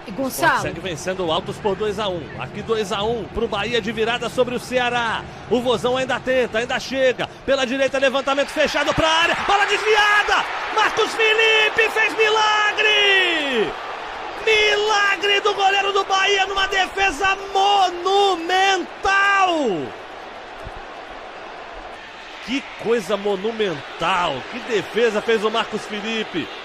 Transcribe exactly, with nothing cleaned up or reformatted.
E Gonçalo segue vencendo o Altos por dois a um. Aqui dois a um pro Bahia de virada sobre o Ceará. O Vozão ainda tenta, ainda chega. Pela direita, levantamento fechado pra área. Bola desviada! Marcos Felipe fez milagre! Milagre do goleiro do Bahia numa defesa monumental! Que coisa monumental! Que defesa fez o Marcos Felipe!